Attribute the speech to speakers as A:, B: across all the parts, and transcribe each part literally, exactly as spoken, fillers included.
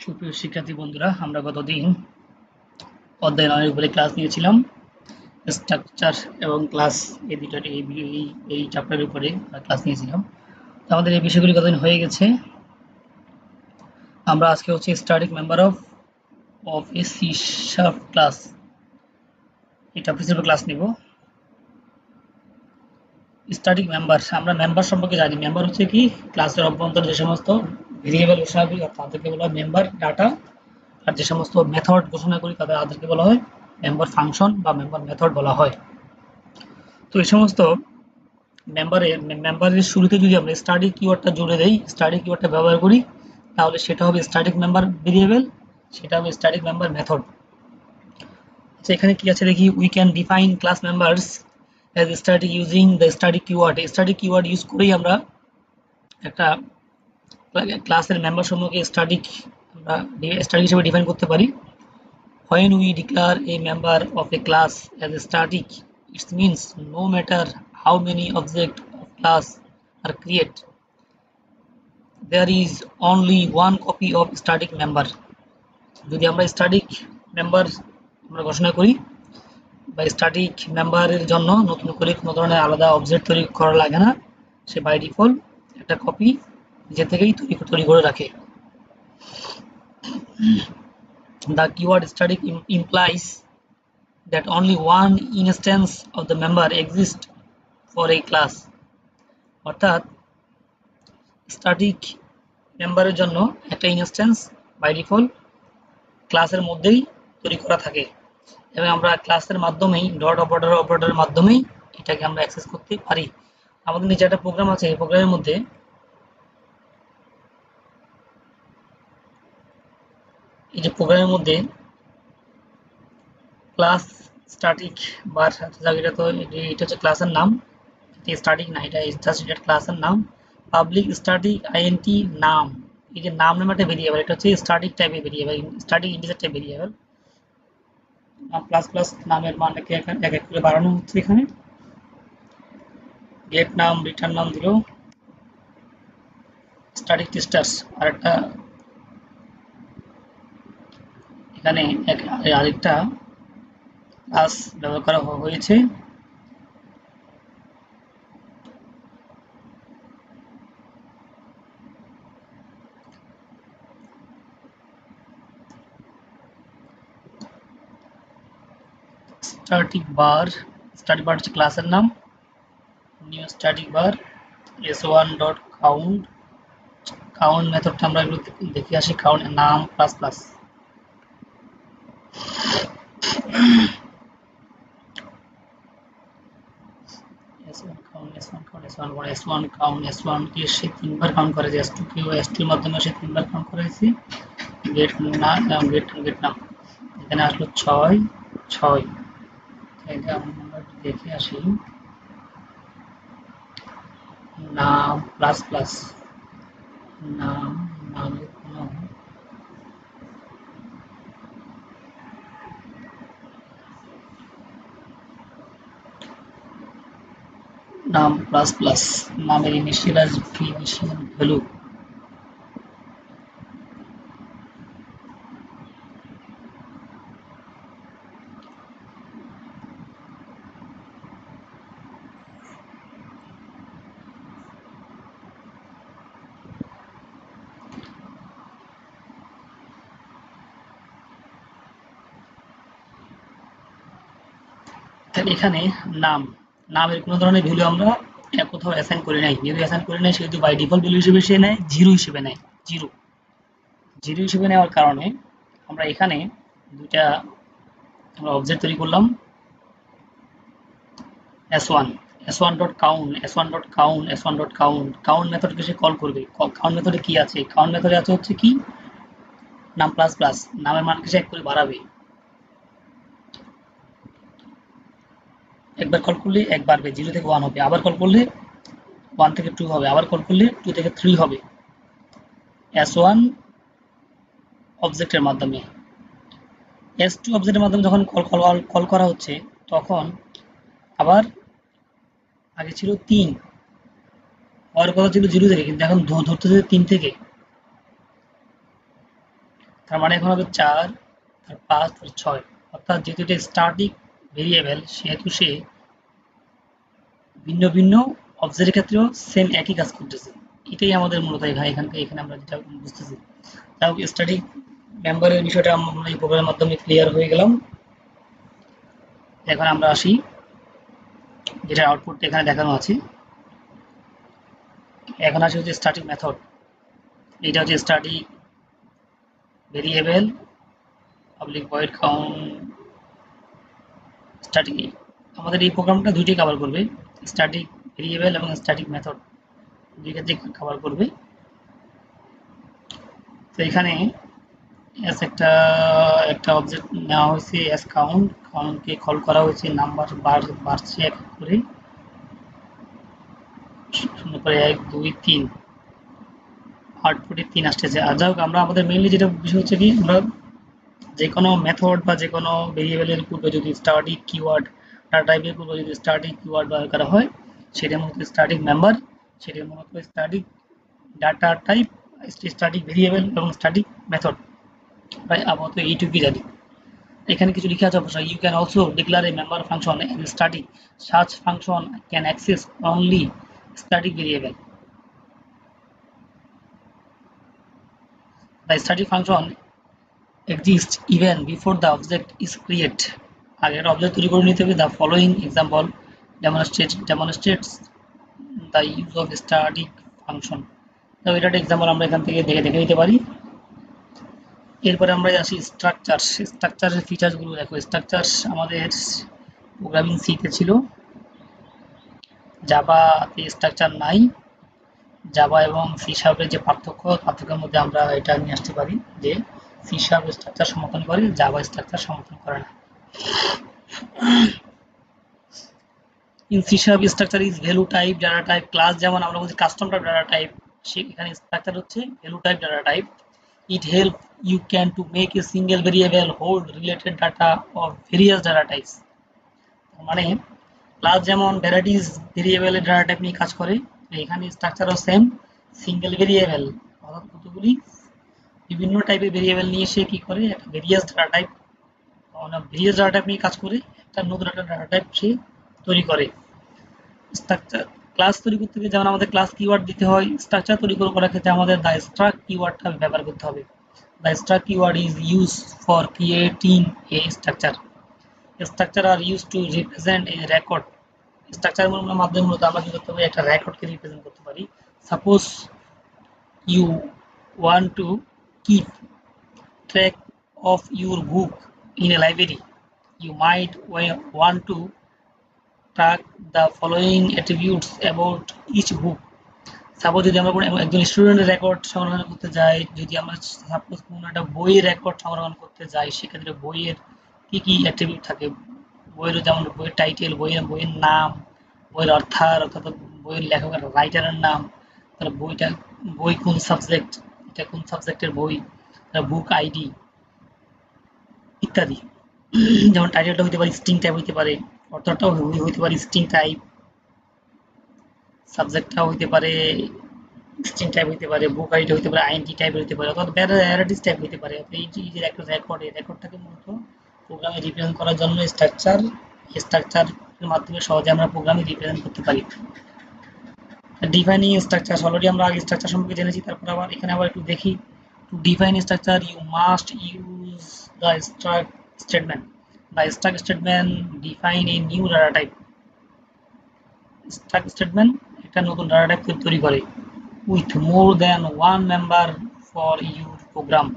A: সুপ্রিয় শিক্ষার্থী বন্ধুরা, আমরা গতদিন অধ্যায় নয়ের উপরে ক্লাস নিয়েছিলাম। স্ট্রাকচার এবং ক্লাস এই দুটো এই এই এই চ্যাপ্টারের উপরে ক্লাস নিয়েছিলাম। তো আমাদের এই বিষয়গুলি গতদিন হয়ে গেছে। আমরা আজকে হচ্ছে static member of of a C sharp class এই টপিকের উপর ক্লাস নিব। স্ট্যাটিক মেম্বার, আমরা মেম্বার সম্পর্কে জানি। মেম্বার হচ্ছে কি, ক্লাসের অভ্যন্তরে যে সমস্ত ভেরিয়েবল ঘোষণা করি তাদেরকে বলা হয় মেম্বার ডাটা, আর যে সমস্ত মেথড ঘোষণা করি তাদের তাদেরকে বলা হয় মেম্বার ফাংশন বা মেম্বার মেথড বলা হয়। তো এই সমস্ত মেম্বারের মেম্বারের শুরুতে যদি আমরা স্ট্যাটিক কিওয়ার্ডটা জুড়ে দেই, স্ট্যাটিক কিওয়ার্ডটা ব্যবহার করি, তাহলে সেটা হবে স্ট্যাটিক মেম্বার ভেরিয়েবল, সেটা হবে স্ট্যাটিক মেম্বার মেথড। আচ্ছা, এখানে কি আছে দেখি। We can define class members as static using the static keyword. Static keyword use করেই আমরা একটা ক্লাসের মেম্বার সমূহকে স্ট্যাটিক আমরা স্ট্যাটিক হিসেবে ডিফাইন করতে পারি। When we declare a member of a class as static, it means no matter how many objects of class are created, there is only one copy of static member. যদি আমরা static member আমরা ঘোষণা করি বা static member এর জন্য নতুন করে কোনো ধরনের আলাদা অবজেক্ট তৈরি করা লাগে না, সে বাই ডিফল্ট একটা কপি নিজে থেকেই তৈরি তৈরি করে রাখে। The keyword static implies that only one instance of the member exists for a class. অর্থাৎ স্ট্যাটিক মেম্বারের জন্য একটা ইনস্ট্যান্স বাই ডিফল্ট ক্লাসের মধ্যেই তৈরি করা থাকে এবং আমরা ক্লাসের মাধ্যমেই ডট অপারেটর অপারেটরের মাধ্যমেই এটাকে আমরা অ্যাক্সেস করতে পারি। আমাদের নিচে একটা প্রোগ্রাম আছে, এই প্রোগ্রামের মধ্যে এই যে প্রোগ্রামের মধ্যে ক্লাস স্ট্যাটিক বার জায়গাটা, তো এটা হচ্ছে ক্লাসের নাম, এটা স্ট্যাটিক না, এটা জাস্ট এটা ক্লাসের নাম। পাবলিক স্ট্যাটিক আইএনটি নাম, এই যে নাম নামে একটা ভেরিয়েবল, এটা হচ্ছে স্ট্যাটিক টাইপের variable, static integer type variable. Plus plus নামের মানটাকে এখানে এক এক করে বাড়ানো হচ্ছে। এখানে গেট নাম, রিটার্ন নাম দিল স্ট্যাটিক টেস্টার্স, আর একটা এখানে আরেকটা ক্লাস ব্যবহার করা হয়েছে। স্ট্যাটিক বার, স্ট্যাটিক বার হচ্ছে ক্লাসের নাম। New static bar S one dot count, count মেথডটা আমরা এগুলো দেখে আসি। কাউন্ট নাম plus plus S one count, S one count, S one করে S one count, S one কে সে তিনবার কাউন্ট করেছে, এস টু কে এস টু এর মাধ্যমে সে তিনবার কাউন্ট করেছে। গেট নাম, গেট গেট নাম এখানে আসলো ছয় ছয়। এটা আমরা দেখে আসি। নাম প্লাস প্লাস নাম, নামের কোনো নাম প্লাস প্লাস নামের ইনিশিয়ালাইজ ইনিশিয়াল ভ্যালু। এখানে নাম, নামের কোনো ধরনের ভ্যালু আমরা কোথাও অ্যাসাইন করে নাই, যেহেতু অ্যাসাইন করে নাই সেহেতু বাই ডিফল্ট ভ্যালু হিসেবে সে নেয় জিরো হিসেবে নেয়। জিরো জিরো হিসেবে নেওয়ার কারণে আমরা এখানে দুইটা আমরা অবজেক্ট তৈরি করলাম, S one S one dot count, S one dot count, S one dot count. Count মেথডকে সে কল করবে। কাউন্ট মেথডে কি আছে? কাউন্ট মেথডে আছে হচ্ছে কি, নাম প্লাস প্লাস নামের মানকে সে এক করে বাড়াবে। একবার কল করলে এক বাড়বে, জিরো থেকে ওয়ান হবে। আবার কল করলে ওয়ান থেকে টু হবে। আবার কল করলে টু থেকে থ্রি হবে। এস ওয়ান অবজেক্টের মাধ্যমে, এস টু অবজেক্টের মাধ্যমে যখন কল কল কল করা হচ্ছে, তখন আবার আগে ছিল তিন, হওয়ার কথা ছিল জিরো থেকে, কিন্তু এখন ধরতেছে তিন থেকে। তার মানে এখন হবে চার, তার পাঁচ, তার ছয়। অর্থাৎ যেহেতু এটা স্ট্যাটিক ভেরিয়েবল, সেহেতু সে ভিন্ন ভিন্ন অবজেক্টের ক্ষেত্রেও সেম একই কাজ করতেছে। এটাই আমাদের মূলত এখানে এখানে আমরা যেটা বুঝতেছি। তাও স্ট্যাটিক মেম্বারের বিষয়টা আমরা এই প্রোগ্রামের মাধ্যমে ক্লিয়ার হয়ে গেলাম। এখন আমরা আসি যেটা আউটপুট এখানে দেখানো আছে। এখন আসি হচ্ছে স্ট্যাটিক মেথড। এটা হচ্ছে static variable public void count static. আমাদের এই প্রোগ্রামটা দুইটি কভার করবে, স্ট্যাটিক ভেরিয়েবল এবং স্ট্যাটিক মেথড দুই ক্ষেত্রে কভার করবে। তো এখানে এস একটা একটা অবজেক্ট নেওয়া হয়েছে এস কাউন্ট, কাউন্টকে কল করা হয়েছে নাম্বার বার বাড়ছে এক করে শূন্য করে এক দুই তিন, আউটপুটে তিন আসতেছে। আর যাই হোক আমরা আমাদের মেইনলি যেটা বিষয় হচ্ছে কি, আমরা যে কোনো মেথড বা যে কোনো ভেরিয়েবলের পূর্বে যদি স্ট্যাটিক কিওয়ার্ড ডাটা টাইপের পূর্বে যদি স্ট্যাটিক কিওয়ার্ড ব্যবহার করা হয়, সেটা মূলত স্ট্যাটিক মেম্বার, সেটা মূলত static data type, static variable এবং স্ট্যাটিক মেথড। প্রায় আপাতত এইটুকুই জানি। এখানে কিছু লিখে আছে অবশ্যই, you can also declare a member function as static, such function can access only static variable. The static function exists even before the object is created. আগে একটা অবজেক্ট তৈরি করে নিতে হবে। The following example demonstrates demonstrates the use of static function. তো এটা একটা example আমরা এখান থেকে দেখে দেখে নিতে পারি। এরপরে আমরা আসি স্ট্রাকচার। স্ট্রাকচারের ফিচারসগুলো দেখো। স্ট্রাকচার আমাদের প্রোগ্রামিং সিতে ছিল, জাভাতে স্ট্রাকচার নাই। জাভা এবং সি শার্পের যে পার্থক্য, পার্থক্যের মধ্যে আমরা এটা নিয়ে আসতে পারি যে সি শার্প স্ট্রাকচার সমর্থন করে, জাভা স্ট্রাকচার সমর্থন করে না। In C sharp structure is value type data type class, যেমন আমরা বলছি কাস্টম টাইপ ডাটা টাইপ, সেখানে স্ট্রাকচার হচ্ছে value type data type. It help you can to make a single variable hold related data of various data types. মানে class যেমন varieties ভেরিয়েবলের data type নিয়ে কাজ করে, এখানে স্ট্রাকচারও সেম, সিঙ্গেল ভেরিয়েবল অর্থাৎ কতগুলি বিভিন্ন টাইপের ভেরিয়েবল নিয়ে সে কি করে একটা various data type various data type নিয়ে কাজ করে একটা নতুন একটা ডাটা টাইপ সে তৈরি করে। স্ট্রাকচার ক্লাস তৈরি করতে গেলে যেমন আমাদের ক্লাস কিওয়ার্ড দিতে হয়, স্ট্রাকচার তৈরি করার ক্ষেত্রে আমাদের দ্য স্ট্রাক কিওয়ার্ডটা ব্যবহার করতে হবে। The struct keyword is use for creating a structure. Structure are use to represent a record. Structure মাধ্যমে মূলত আমরা কি করতে পারি, একটা রেকর্ডকে রিপ্রেজেন্ট করতে পারি। Suppose you want to keep track of your book in a library, you might want to track the following attributes about each book. Suppose যদি আমরা কোনো একজন স্টুডেন্টের রেকর্ড সংরক্ষণ করতে যাই, যদি আমরা সাপোজ কোনো একটা বইয়ের রেকর্ড সংরক্ষণ করতে যাই, সেক্ষেত্রে বইয়ের কি কি অ্যাট্রিবিউট থাকে, বইয়ের যেমন বইয়ের টাইটেল, বইয়ের বইয়ের নাম, বইয়ের অর্থাৎ অর্থাৎ বইয়ের লেখকের রাইটারের নাম, তাহলে বইটা বই কোন সাবজেক্ট, এটা কোন সাবজেক্টের বই, বুক আইডি ইত্যাদি। যেমন টাইটেলটা হইতে পারে স্ট্রিং টাইপ হইতে পারে, অর্থটাও হইতে পারে স্ট্রিং টাইপ, সাবজেক্টটা হইতে পারে স্ট্রিং টাইপ হইতে পারে, বুক আইডি হইতে পারে আইএনটি টাইপ হইতে পারে, অর্থাৎ ভ্যারাইটিস টাইপ হইতে পারে। এই যে একটা রেকর্ড, এই রেকর্ডটাকে মূলত প্রোগ্রামে রিপ্রেজেন্ট করার জন্য স্ট্রাকচার স্ট্রাকচারের মাধ্যমে সহজে আমরা প্রোগ্রামে রিপ্রেজেন্ট করতে পারি। ডিফাইনিং স্ট্রাকচার অলরেডি আমরা আগে স্ট্রাকচার সম্পর্কে জেনেছি, তারপর আবার এখানে আবার একটু দেখি। To define structure you must use the struct statement. The struct statement define a new data type. Struct statement একটা নতুন data type তৈরি করে with more than one member for your program.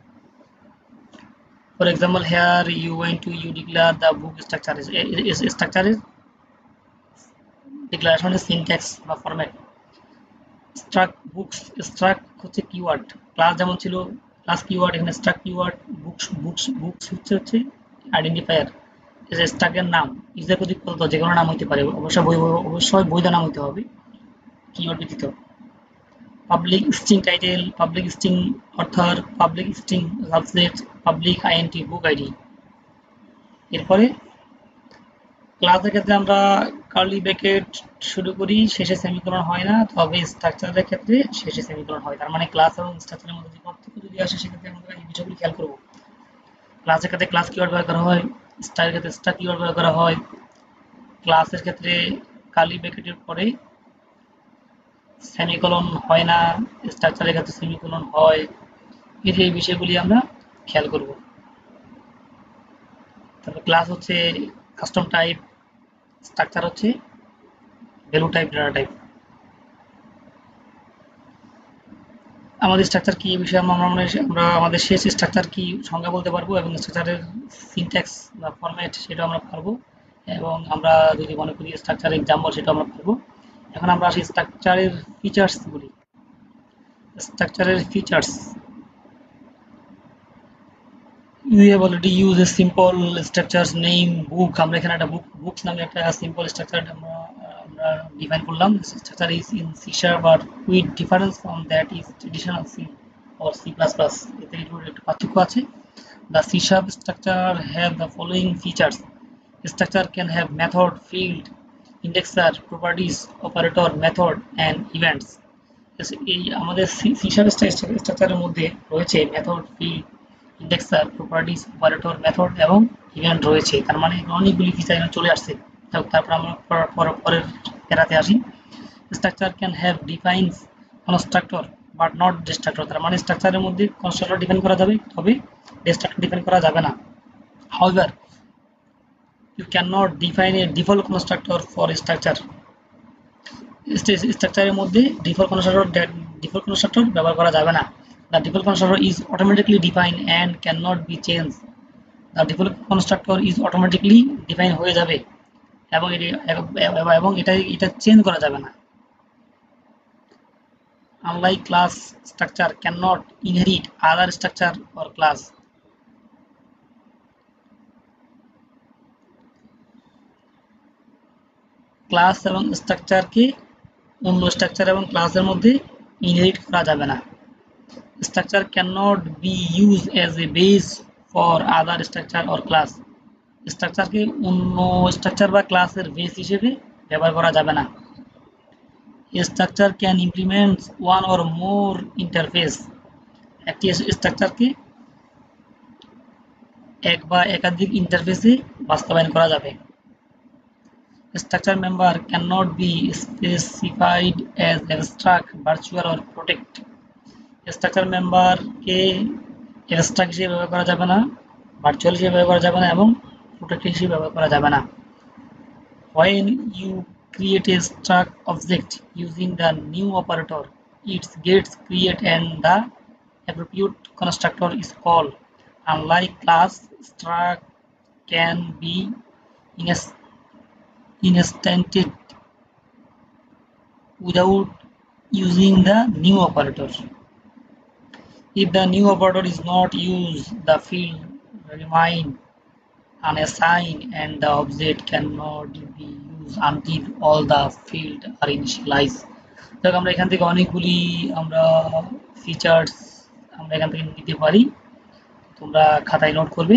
A: For example, here you want to you declare the book structure is, is, is structure is declaration is syntax বা format. Struct books struct হচ্ছে keyword, class যেমন ছিল class keyword, এখানে struct keyword, books books books হচ্ছে হচ্ছে identifier, স্ট্রাকের নাম, user কর্তৃক প্রদত্ত যে কোনো নাম হইতে পারে, অবশ্যই বই অবশ্যই বৈধ নাম হইতে হবে কিওয়ার্ড ব্যতীত। Public string title, public string author, public string subject, public INT book ID. এরপরে ক্লাসের ক্ষেত্রে আমরা কার্লি ব্র্যাকেট শুরু করি, শেষে সেমিকোলন হয় না, তবে স্ট্রাকচারের ক্ষেত্রে শেষে সেমিকোলন হয়। তার মানে ক্লাস এবং স্ট্রাকচারের মধ্যে যে পার্থক্য যদি আসে সেক্ষেত্রে আমরা এই বিষয়গুলি খেয়াল করব। ক্লাসের ক্ষেত্রে ক্লাস কিওয়ার্ড ব্যবহার করা হয়, স্টারের ক্ষেত্রে স্টার কিওয়ার্ড ব্যবহার করা হয়। ক্লাসের ক্ষেত্রে কার্লি ব্র্যাকেটের পরে সেমিকোলন হয় না, স্ট্রাকচারের ক্ষেত্রে সেমিকোলন হয়। এই যে এই বিষয়গুলি আমরা খেয়াল করব। তারপর ক্লাস হচ্ছে কাস্টম টাইপ, স্ট্রাকচার হচ্ছে ভ্যালু টাইপ, ডাটা টাইপ। আমাদের স্ট্রাকচার কি এই বিষয়ে আমরা আমরা আমাদের শেষ স্ট্রাকচার কি সংজ্ঞা বলতে পারবো এবং স্ট্রাকচারের সিনট্যাক্স বা ফরম্যাট সেটা আমরা পারবো, এবং আমরা যদি মনে করি স্ট্রাকচার এক্সাম্পল সেটা আমরা পারবো। এখন আমরা আসি স্ট্রাকচারের ফিচার্স গুলি। স্ট্রাকচারের features, we have already used a simple structures name book. আমরা এখানে একটা বুক বুকস নামে একটা সিম্পল স্ট্রাকচার আমরা আমরা ডিফাইন করলাম। Structure is in C sharp, but with difference from that is traditional C or C plus plus. এতে একটু পার্থক্য আছে। The C sharp structure have the following features. Structure can have method, field, indexer, properties, operator, method, and events. এই আমাদের C sharp স্ট্রাকচারের মধ্যে রয়েছে method, field, indexer, properties, operator, method এবং ইভেন্ট রয়েছে। তার মানে অনেকগুলি ফিচার এখানে চলে আসছে। তারপর আমরা পরের প্যারাতে আসি। Structure can have defines constructor but not destructor. তার মানে স্ট্রাকচারের মধ্যে কনস্ট্রাক্টর ডিফাইন করা যাবে, তবে ডিস্ট্রাক্টর ডিফাইন করা যাবে না। However you cannot define a default constructor for a structure. স্ট্রাকচারের মধ্যে ডিফল্ট কনস্ট্রাক্টর ডিফল্ট কনস্ট্রাক্টর ব্যবহার করা যাবে না। The default constructor is automatically defined and cannot be changed. The default constructor is automatically defined হয়ে যাবে এবং এবং এটা এটা চেঞ্জ করা যাবে না। Unlike class, structure cannot inherit other structure or class. Class এবং স্ট্রাকচারকে অন্য স্ট্রাকচার এবং ক্লাসের মধ্যে ইনহেরিট করা যাবে না। Structure cannot be used as a base for other structure or class. স্ট্রাকচারকে অন্য স্ট্রাকচার বা ক্লাসের বেস হিসেবে ব্যবহার করা যাবে না। A structure can implement one or more interface. একটি স্ট্রাকচারকে এক বা একাধিক ইন্টারফেসে বাস্তবায়ন করা যাবে। Structure member cannot be specified as abstract, virtual or protect. Structure মেম্বারকে abstract হিসেবে ব্যবহার করা যাবে না, ভার্চুয়াল হিসেবে ব্যবহার করা যাবে না এবং প্রোটেক্ট হিসেবে ব্যবহার করা যাবে না। When you create a struct object using the new operator, it gets created and the appropriate constructor is called. Unlike class, struct can be instantiated without using the new operator. If the new operator is not used, the field remain unassigned and the object cannot be used until all the field are initialized. দেখো আমরা এখান থেকে অনেকগুলি আমরা features আমরা এখান থেকে নিতে পারি, তোমরা খাতায় নোট করবে।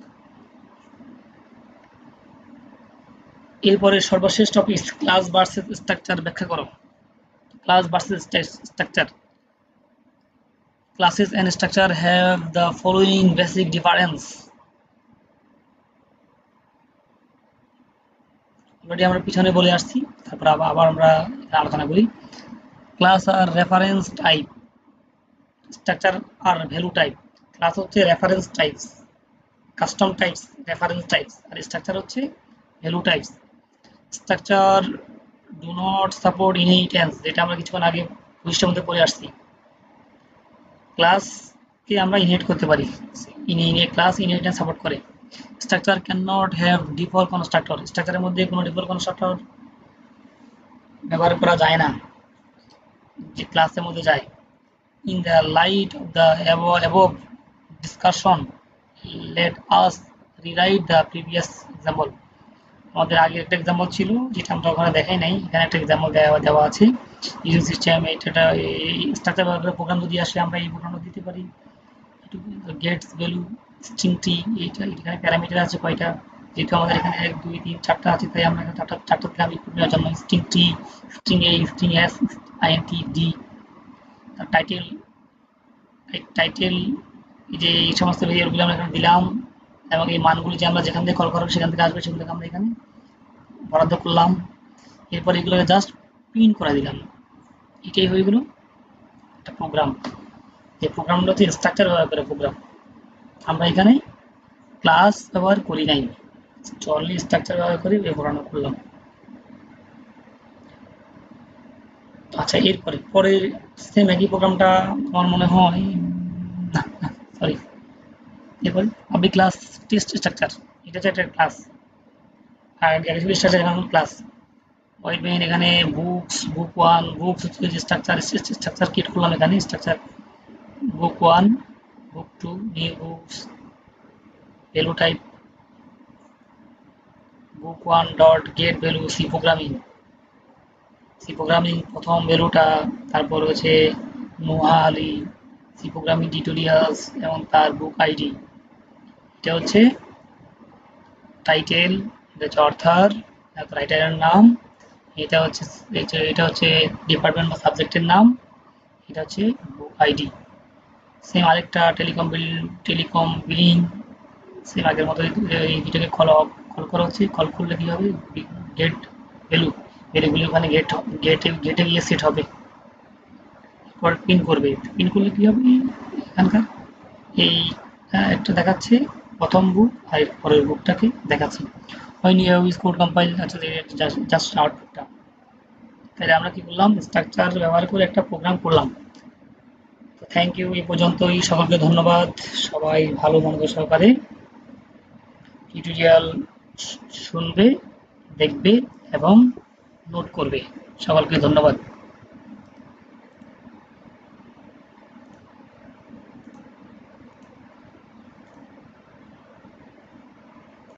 A: এরপরে সর্বশেষ টপিক ক্লাস ভার্সেস স্ট্রাকচার ব্যাখ্যা করো। Class versus structure. Classes and structure have the following basic difference. Already আমরা পিছনে বলে আসছি, তারপর আবার আমরা আলোচনা করি। ক্লাস আর রেফারেন্স টাইপ, স্ট্রাকচার আর ভ্যালু টাইপ। ক্লাস হচ্ছে reference types, custom types reference types, আর স্ট্রাকচার হচ্ছে value types. Structure do not support inheritance, যেটা আমরা কিছুক্ষণ আগে পৃষ্ঠার মধ্যে পড়ে আসছি। ক্লাসকে আমরা ইনহেরিট করতে পারি, ক্লাস ইনহেরিটেন্স সাপোর্ট করে। Structure can not have default constructor, স্ট্রাকচারের মধ্যে কোনো ডিফল্ট কনস্ট্রাক্টর ব্যবহার করা যায় না যে ক্লাসের মধ্যে যায়। In the light of the above discussion, let us rewrite the previous example. আমাদের আগে একটা এক্সাম্পল ছিল যেটা আমরা ওখানে দেখাই নাই, এখানে একটা এক্সাম্পল দেওয়া দেওয়া আছে। ইউজিং সিস্টেম এটা স্ট্রাকচার ব্যবহার প্রোগ্রাম যদি আসে আমরা এই প্রোগ্রামটা দিতে পারি। গেটস ভ্যালু স্ট্রিং টি, এইটা এখানে প্যারামিটার আছে কয়টা, যেহেতু আমাদের এখানে এক দুই তিন চারটা আছে, তাই আমরা এখানে চারটা চারটা দিলাম ইনপুট নেওয়ার জন্য। String T, string A, string S, INT D, title, title, এই যে এই সমস্ত ভেরিয়েবলগুলো আমরা এখানে দিলাম, এবং এই মানগুলি যে আমরা যেখান থেকে কল করাবো সেখান থেকে আসবে, সেগুলোকে আমরা এখানে বরাদ্দ করলাম। এরপর এগুলোকে জাস্ট প্রিন্ট করে দিলাম। এটাই হয়ে গেল একটা প্রোগ্রাম। এই প্রোগ্রামটা হচ্ছে স্ট্রাকচার ব্যবহার করে প্রোগ্রাম। আমরা এখানে ক্লাস ব্যবহার করি নাই, অনলি স্ট্রাকচার ব্যবহার করে এই প্রোগ্রামটা করলাম। আচ্ছা, এরপরে পরের সেম একই প্রোগ্রামটা আমার মনে হয়, না না সরি, এরপরে পাবলিক ক্লাস টেস্ট স্ট্রাকচার, এটা হচ্ছে একটা ক্লাস, আর গ্যালারি স্ট্রাকচার এখানে ক্লাস। ওয়েট মেইন এখানে বুকস, বুক ওয়ান, বুকস হচ্ছে যে স্ট্রাকচার, স্ট্রাকচার ক্রিয়েট করলাম এখানে structure book one, book two, new books, value type book one dot get value, C programming, C programming প্রথম ভ্যালুটা, তারপর হচ্ছে Noha Ali, C programming tutorials এবং তার বুক আইডি। এটা হচ্ছে টাইটেল, এটা হচ্ছে অর্থার, রাইটারের নাম, এটা হচ্ছে এটা হচ্ছে ডিপার্টমেন্ট বা সাবজেক্টের নাম, এটা হচ্ছে বুক আইডি। সেম আরেকটা telecom bill, telecom billing, same আগের মতো এই দুটোকে কল কল করা হচ্ছে। কল করলে কি হবে, গেট ভ্যালু, ভ্যালুগুলি ওখানে গেট গেটে গেটে গিয়ে সেট হবে। এরপর পিন করবে, পিন করলে কি হবে, এখানকার এই একটা দেখাচ্ছে প্রথম বুক, আর পরের বুকটাকে দেখাচ্ছে। হয় নিউ ইউজ কোড কম্পাইল, আচ্ছা জাস্ট আউটপুটটা। তাহলে আমরা কি করলাম, স্ট্রাকচার ব্যবহার করে একটা প্রোগ্রাম করলাম। তো থ্যাংক ইউ, এই পর্যন্তই, সকলকে ধন্যবাদ। সবাই ভালো মনোযোগ সহকারে টিউটোরিয়াল শুনবে, দেখবে এবং নোট করবে। সকলকে ধন্যবাদ।